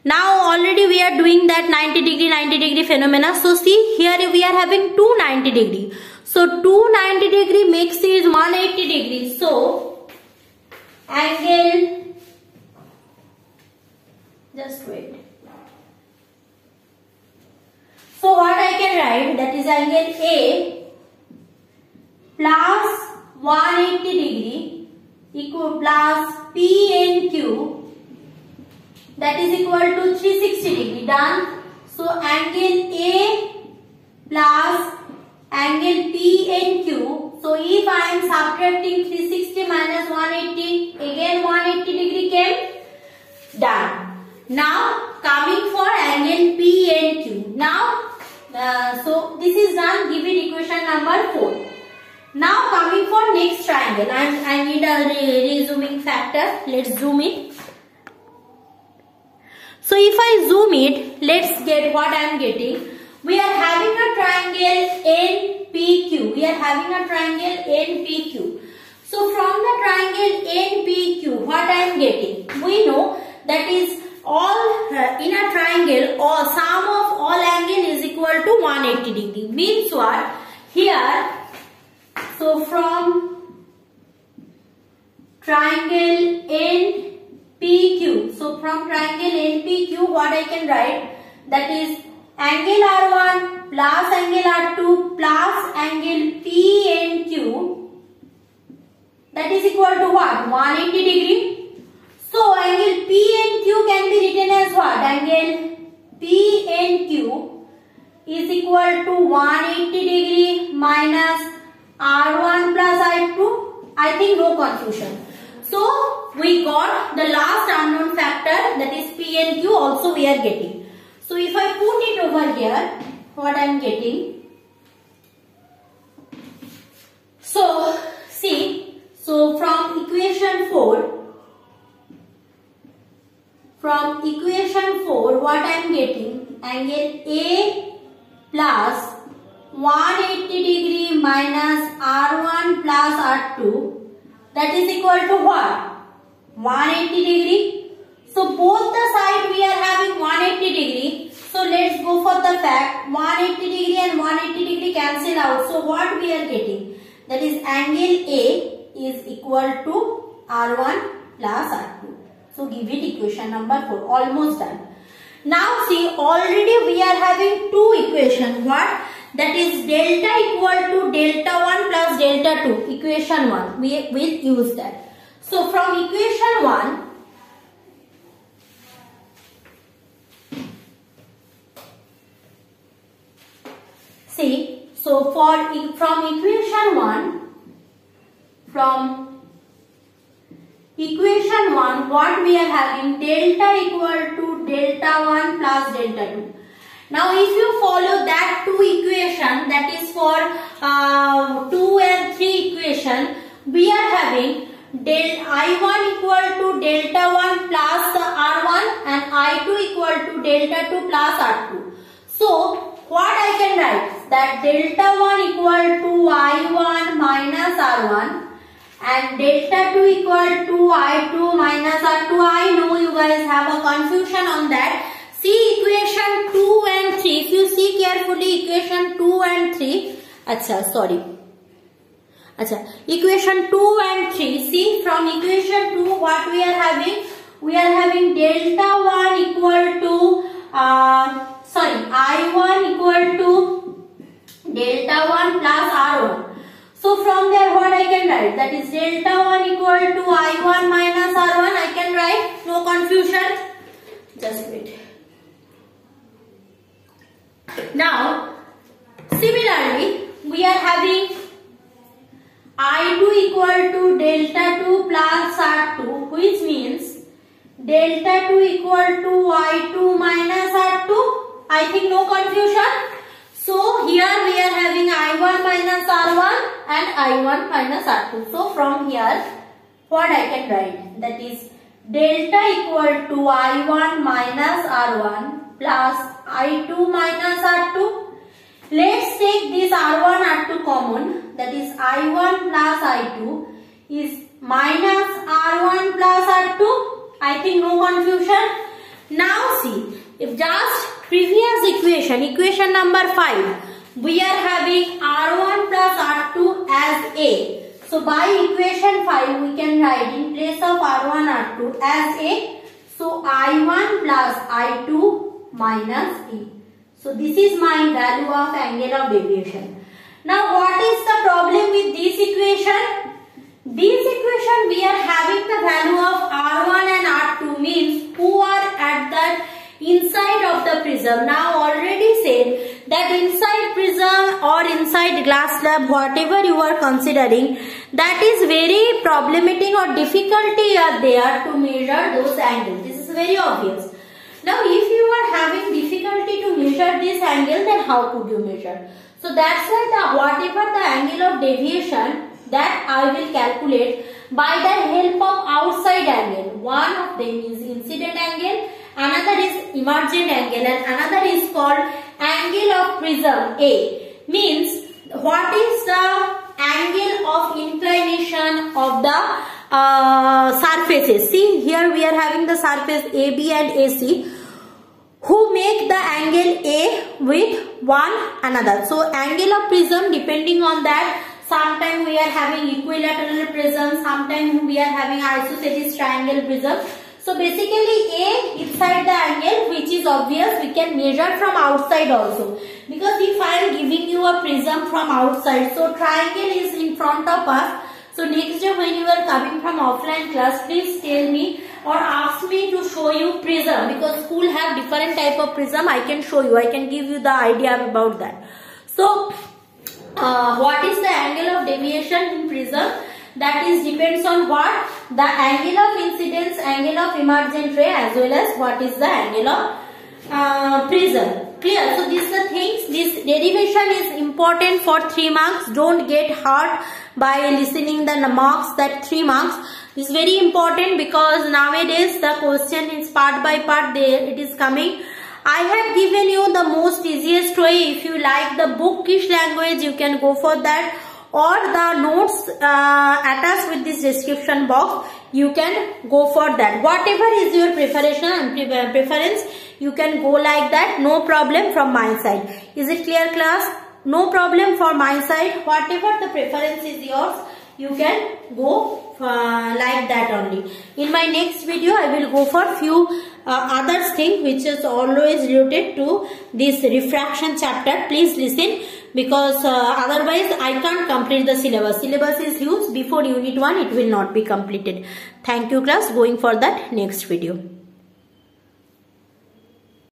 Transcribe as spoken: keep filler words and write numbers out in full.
Now already we are doing that ninety degree ninety degree phenomena. So see here we are having two ninety degree. So two ninety degree makes is one eighty degree. So angle, just wait. So what I can write, that is angle A plus one eighty degree equal plus P N Q, that is equal to three sixty degree. Done. So angle A plus angle P N Q. So if I am subtracting three sixty minus one eighty, again one eighty degree came. Done. Now coming for angle P N Q. Now uh, so this is done. Give it equation number four. Now coming for next triangle, and I need a re resuming factor. Let's zoom it. So if I zoom it, let's get what I am getting. We are having a triangle N P Q. We are having a triangle N P Q. So from the triangle N P Q, what I am getting? We know that is all uh, in a triangle, or sum of all angle is equal to one eighty degree. Means what? Here, so from triangle N P Q, so from triangle N P Q, what I can write, that is angle R one plus angle R two plus angle P N Q, that is equal to what? one eighty degree. So angle P N Q can be written as what? Angle P N Q is equal to one eighty degree minus R one plus R two. I think no confusion. So we got the last unknown factor, that is P N Q, also we are getting. So if I put it over here, what I am getting. So see, so from equation four, from equation four, what I am getting, angle A plus one eighty degree minus R one plus R two, that is equal to what? one eighty degree. So both the side we are having one eighty degree. So let's go for the fact one eighty degree and one eighty degree cancel out. So what we are getting? That is angle A is equal to R one plus R two. So give it equation number four. Almost done. Now see, already we are having two equations. What? That is delta equal to delta one plus delta two. Equation one. We will use that. So from equation one, see, so for from equation one, from equation one, what we are having, delta equal to delta one plus delta two. Now if you follow that two equation, that is for uh, two and three equation, we are having del I one equal to delta one plus the R one and I two equal to delta two plus R two. So what I can write, that delta one equal to I one minus R one and delta two equal to I two minus R two. I know you guys have a confusion on that. See equation two and three. If you see carefully equation two and three. Acha, sorry. Acha, equation two and three. See from equation two what we are having? We are having delta one equal to, uh, sorry, I one equal to delta one plus R one. So from there what I can write? That is delta one equal to I one minus R one. I can write. No confusion. Just wait. Now, similarly, we are having I two equal to delta two plus R two, which means delta two equal to I two minus R two. I think no confusion. So, here we are having I one minus R one and I one minus R two. So, from here, what I can write? That is delta equal to I one minus R one plus I two minus R two. Let's take this R one R two common, that is I one plus I two is minus R one plus R two. I think no confusion. Now see, if just previous equation, equation number five, we are having R one plus R two as A. So by equation five, we can write in place of R one, R two as A. So I one plus I two minus A. So this is my value of angle of deviation. Now what is the problem with this equation? This equation we are having the value of R one and R two, means who are at the inside of the prism. Now already said that inside prism or inside glass slab, whatever you are considering, that is very problematic or difficulty are there to measure those angles. This is very obvious. Now if you are having difficulty to measure this angle, then how could you measure? So that's why the whatever the angle of deviation that I will calculate by the help of outside angle. One of them is incident angle, another is emergent angle, and another is called angle of prism A. Means what is the angle of inclination of the uh, surfaces. See, here we are having the surface A B and A C, who make the angle A with one another. So angle of prism, depending on that, sometimes we are having equilateral prism, sometimes we are having isosceles triangle prism. So basically A inside the angle, which is obvious, we can measure from outside also. Because if I am giving you a prism from outside, so triangle is in front of us. So next day when you are coming from offline class, please tell me or ask me to show you prism, because school have different type of prism. I can show you, I can give you the idea about that. So uh, what is the angle of deviation in prism? That is depends on what? The angle of incidence, angle of emergent ray, as well as what is the angle of uh, prism. Clear? So these are the things. This derivation is important for three marks. Don't get hurt by listening the marks that three marks. This is very important because nowadays the question is part by part. There it is coming. I have given you the most easiest way. If you like the bookish language, you can go for that. Or the notes uh, attached with this description box, you can go for that. Whatever is your preparation and preference, you can go like that. No problem from my side. Is it clear, class? No problem for my side. Whatever the preference is yours, you can go uh, like that only. In my next video, I will go for few uh, other things which is always related to this refraction chapter. Please listen, because uh, otherwise I can't complete the syllabus. Syllabus is huge. Before unit one, it will not be completed. Thank you, class. Going for that next video.